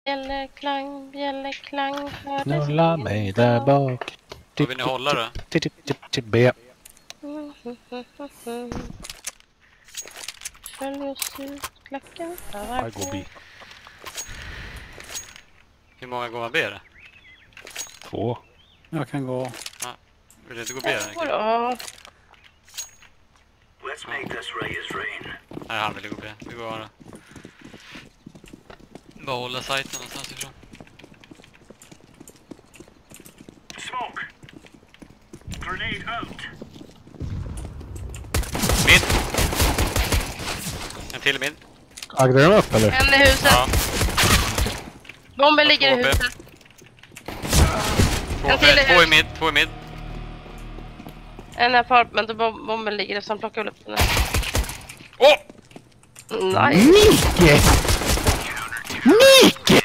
Bjällerklang, hördes Knulla mig där bak. Vad vill ni hålla då? B. Följ oss ut, klacken. I go B. Hur många går man B då? 2. Jag kan gå. Vill du inte gå B? Ja. Let's make this Reyes rain. Nej, han vill gå B. Vi går bara. Bara hålla sajten någonstans ifrån. Smoke. Grenade out. Mid! En till mid. Aggrar de upp eller? En i huset. Ja. Bomben ligger i två B. huset. Två i mid, två i mid. En apartment och bomben ligger där, så han plockar väl upp den här. Åh! Nice. Micke! Micke!